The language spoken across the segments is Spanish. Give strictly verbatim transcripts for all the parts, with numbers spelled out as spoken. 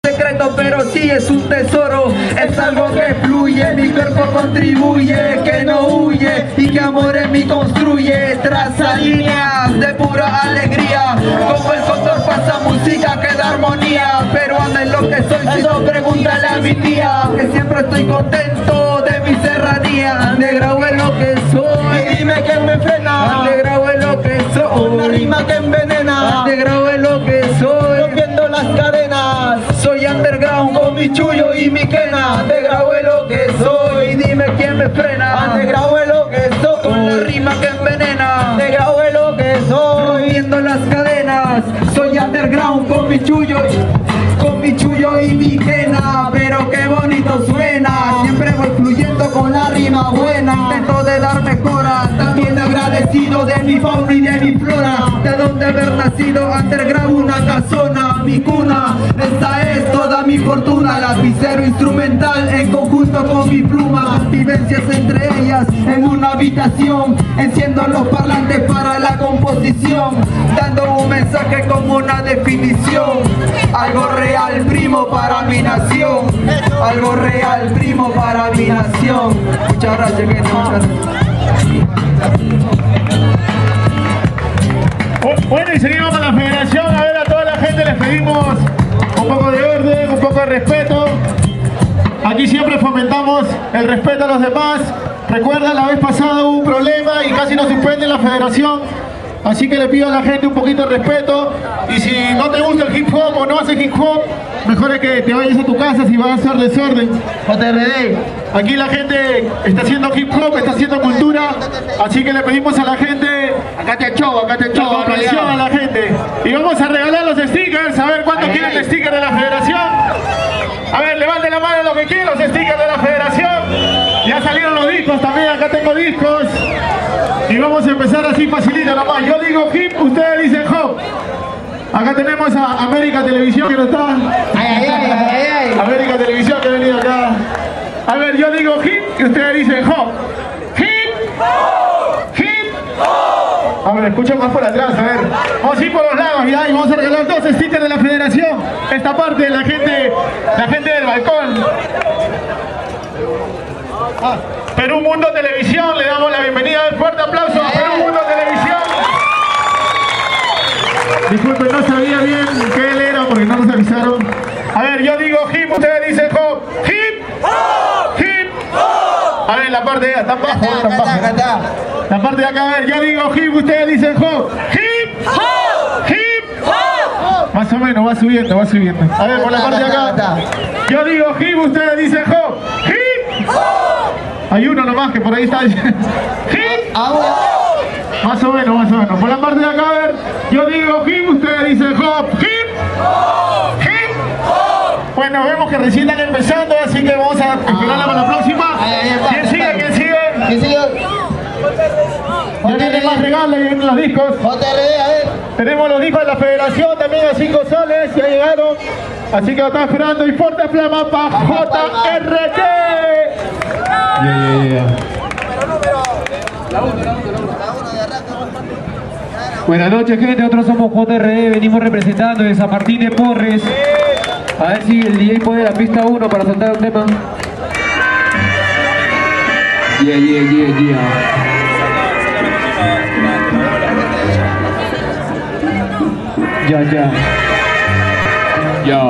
secreto, pero sí es un tesoro. Es algo que fluye, mi cuerpo contribuye, que no huye y que amor en mí construye. Traza líneas de pura alegría, como el cóndor pasa música que da armonía. Peruano es lo que soy, si no pregúntale a mi tía, que siempre estoy contento de mi serranía. Negrao es lo que soy, y dime quién me frena. Negrao es lo que soy, una rima que envenena. Negrao es lo que soy, rompiendo las cadenas. Soy underground con mi chullo y mi quena. Negrao es lo que soy, y dime quién me frena. Negrao es lo que soy, con la rima que envenena. Negrao es lo que soy, rompiendo las cadenas. Soy underground con mi chullo, con mi chullo y mi quena. Pero qué bonito suena, siempre voy fluyendo con la rima buena. Intento de dar mejora, también agradecido de mi fauna y de mi flora. De donde haber nacido, underground, una casona, mi cuna. Esta es toda mi fortuna, lapicero instrumental en conjunto con mi pluma. Vivencias entre ellas en una habitación, enciendo los parlantes para la composición, dando un mensaje como una definición. Algo real, primo, para mi nación. Algo real, primo, para mi nación. Muchas gracias, gente, muchas gracias. Bueno, y seguimos con la federación. A ver, a toda la gente les pedimos un poco de orden, un poco de respeto. Aquí siempre fomentamos el respeto a los demás. Recuerda, la vez pasada hubo un problema y casi nos suspende la federación. Así que le pido a la gente un poquito de respeto. Y si no te gusta el hip hop o no haces hip hop, mejor es que te vayas a tu casa si vas a hacer desorden. J R D. Aquí la gente está haciendo hip hop, está haciendo cultura. Así que le pedimos a la gente, acá te echó, acá te echó, la comprensión a la gente. Y vamos a regalar los stickers, a ver cuánto quieren el sticker de la federación. A ver, levante la mano los que quieren los stickers de la federación. Ya salieron los discos también, acá tengo discos. Y vamos a empezar así facilito nomás. Yo digo hip, ustedes dicen hop. Acá tenemos a América Televisión que no está. Ay, ay, ay, ay, ay. América Televisión que ha venido acá. A ver, yo digo hip y ustedes dicen hop. Hip, hip. A ver, escuchen más por atrás, a ver. Vamos a ir por los lados ya y vamos a regalar dos stickers de la federación. Esta parte, la gente, la gente del balcón. Ah, Perú Mundo Televisión, le damos la bienvenida. Un fuerte aplauso a Perú Mundo Televisión. Disculpen, no sabía bien qué él era porque no nos avisaron. A ver, yo digo hip, ustedes dicen hop. Hip, hip. A ver, la parte de allá, está bajo, está bajo. La parte de acá, a ver, yo digo hip, ustedes dicen hop. Hip, hip. Más o menos, va subiendo, va subiendo. A ver, por la parte de acá. Yo digo hip, ustedes dicen hop. Hip. Hay uno nomás que por ahí está. Hip. Más o menos, más o menos. Por la parte de acá, a ver. Yo digo hip, ustedes dicen hop. Hip. Hip. Bueno, vemos que recién están empezando, así que vamos a esperarla para la próxima. ¿Quién sigue? ¿Quién sigue? ¿Quién sigue? Ya tienen más regalos y vienen los discos. J R D, a ver. Tenemos los discos de la federación también a cinco soles, ya llegaron. Así que lo están esperando y fuerte flama para J R D. Yeah, yeah, yeah. Buenas noches, gente, nosotros somos J R D, venimos representando de San Martín de Porres. A ver si el D J puede la pista uno para soltar un tema. Yeah, yeah, yeah, yeah. Ya, ya. Ya.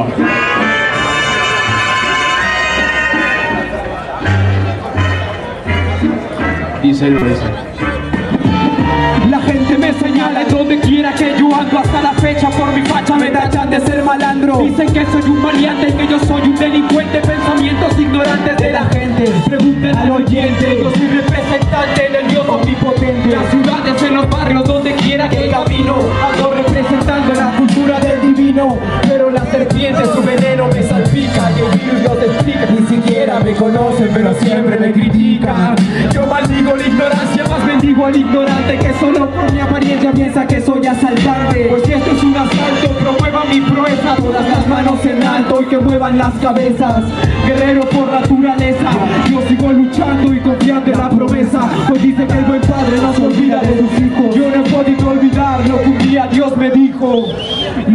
Dice el beso. La gente me señala en donde quiera que yo ando. Hasta la fecha por mi facha me tachan de ser malandro. Dicen que soy un variante, que yo soy un delincuente. Pensamientos ignorantes de la gente. Pregunten al oyente. Yo soy representante del Dios omnipotente. Las ciudades, en los barrios, donde quiera que camino, ando representando la cultura del divino. Pero la serpiente, su veneno me salpica. Y el virus no te explica. Ni siquiera me conocen, pero siempre me critican. Yo maldigo la ignorancia, más bendigo al ignorante que solo por mi apariencia piensa que soy asaltante. Pues si esto es un asalto, promueva mi proeza. Todas las manos en alto y que muevan las cabezas. Guerrero por naturaleza, yo sigo luchando y confiando en la promesa. Pues dice que el buen padre no se olvida de sus hijos. Yo no he podido olvidar lo que un día Dios me dijo.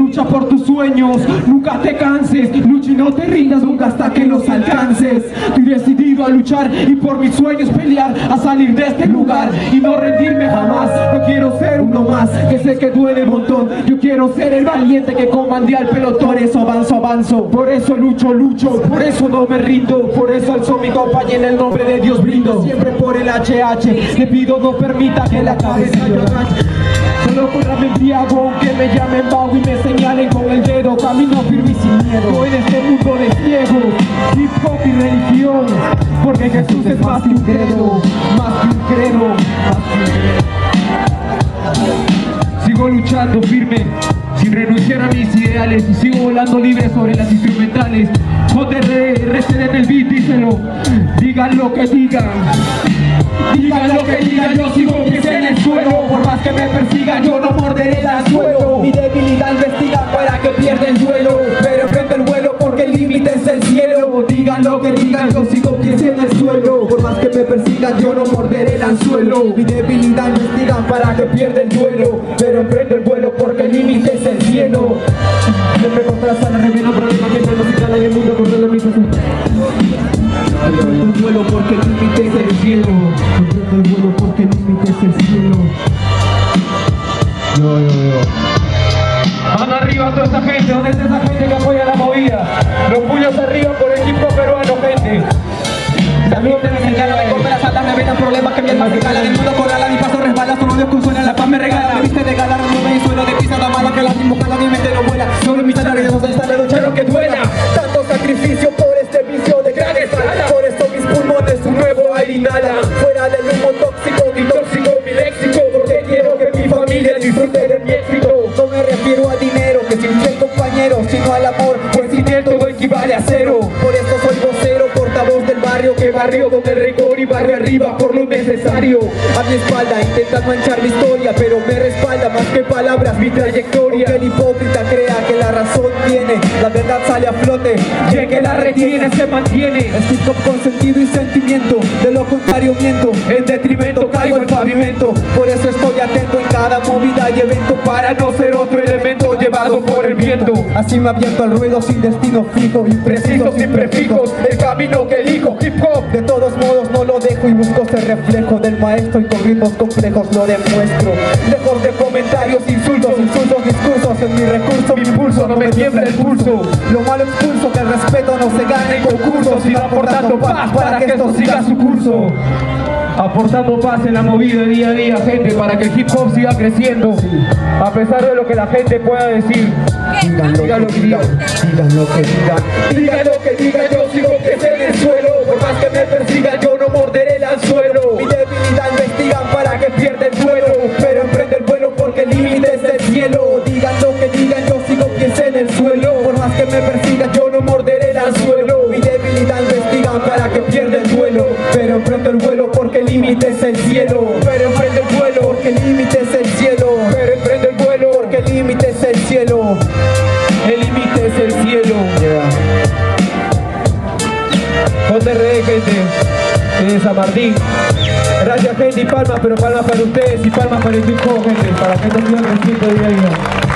Lucha por tus sueños, nunca te canses. Lucha y no te rindas nunca hasta que los alcances. Estoy decidido a luchar y por mis sueños pelear, a salir de este lugar y no rendirme jamás. No quiero ser uno más, que sé que duele un montón. Yo quiero ser el valiente que comandé al pelotón. Por eso avanzo, avanzo, por eso lucho, lucho, por eso no me rindo, por eso alzo mi copa y en el nombre de Dios brindo. Siempre por el H H, le pido no permita que la cabeza yo agache. Solo con la embriago, que me llamen vago y me señalen con el dedo. Camino firme y sin miedo en este mundo de ciegos, hip hop y religión, porque Jesús es más que un credo, más que un credo, más que un credo. Sigo luchando firme, sin renunciar a mis ideales, y sigo volando libre sobre las instrumentales. J R R C D en el beat, díselo, digan lo que digan. Digan lo que digan, yo sigo pies en el suelo. Por más que me persigan, yo no morderé el anzuelo. Mi debilidad investiga para que pierda el duelo, pero enfrento el vuelo porque el límite es el cielo. Digan lo que digan, yo sigo pies en el suelo. Por más que me persigan, yo no morderé el anzuelo. Mi debilidad investiga para que pierda el duelo, pero enfrento el vuelo porque el límite es el cielo. Siempre contrasta la revela problema que no se cala en el mundo con la misma. Enfrento el vuelo porque el límite es el cielo. Enfrento el vuelo porque el límite es el cielo. Yo, yo, yo. Mano arriba a toda esa gente, ¿dónde está esa gente que apoya la movida? Los puños arriba por el equipo peruano, gente. También te señalo, me compra las altas, me evitan problemas que mi alma se cala. Del mundo corrala, mi paso resbala, solo Dios consuela, la paz me regala. Me viste de gala, no me suelo de pisada mala que la mismo cala, mi mente no vuela. Solo mis salarios no se están de luchar lo que duela. Tanto sacrificio por este vicio de gran escala. Por esto mis pulmones un nuevo aire inhala. Fuera del humo tóxico, mi tóxico, mi léxico. Porque quiero que mi familia disfrute de mi éxito. No me refiero a dinero, que sin ser compañero, sino al amor, pues sin él todo equivale a cero. Por esto soy vocero, portavoz del barrio, que barrio con el rigor y barrio arriba por lo necesario. A mi espalda intentan manchar mi historia, pero me respalda más que palabras mi trayectoria. Aunque el hipócrita crea que la razón tiene, la verdad sale a flote, y el que la retiene se mantiene. Es hip hop con sentido y sentimiento, de lo contrario miento, en detrimento caigo el pavimento. Por eso estoy atento en cada movida y evento, para no ser otro elemento llevado por el viento. Así me aviento al ruedo sin destino fijo, impreciso sin prefijos, el camino que elijo, hip hop. De todos modos no lo dejo y busco ser reflejo del maestro, y con ritmos complejos lo demuestro. Lejos de comentarios, insultos, insultos, discursos, en mi recurso, mi impulso no me tiembla el pulso. Lo malo expulso, que el respeto no se gane en concursos, sino aportando paz para que esto siga su curso. Aportando paz en la movida día a día, gente, para que el hip hop siga creciendo, a pesar de lo que la gente pueda decir. Digan lo que digan, digan lo que digan, digan lo que digan, yo sigo pies en el suelo. Por más que me persigan, yo no morderé el anzuelo. Mi debilidad investigan para que pierda el vuelo, pero emprende el vuelo porque el límite es el cielo. Digan lo que digan, yo sigo pies en el suelo. Por más que me persigan, yo no morderé el anzuelo. Mi debilidad investigan para que pierda el vuelo, pero emprende el vuelo porque el límite es el cielo. Pero emprende el vuelo porque el límite es el cielo. Pero emprende el vuelo porque el límite es el cielo. El límite es el cielo. J R D, gente, de San Martín. Gracias, gente, y palmas, pero palmas para ustedes y palmas para el equipo, gente, para que esto siga creciendo día a día.